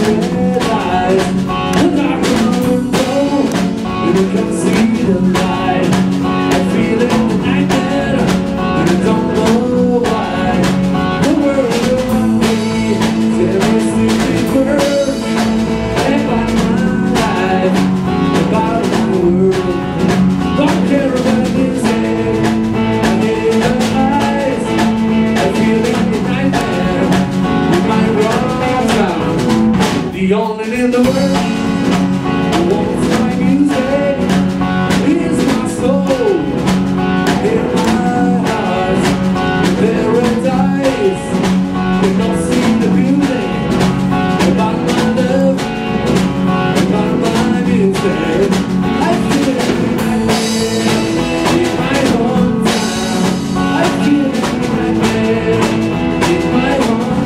The only in the world who wants my music is my soul. In my heart, paradise. Cannot see the beauty about my love, about my music. I feel it in my head, in my hometown. I feel it in my head, in my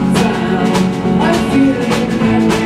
hometown. I feel it in my head.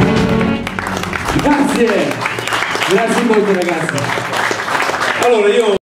Grazie molto ragazzi. Allora io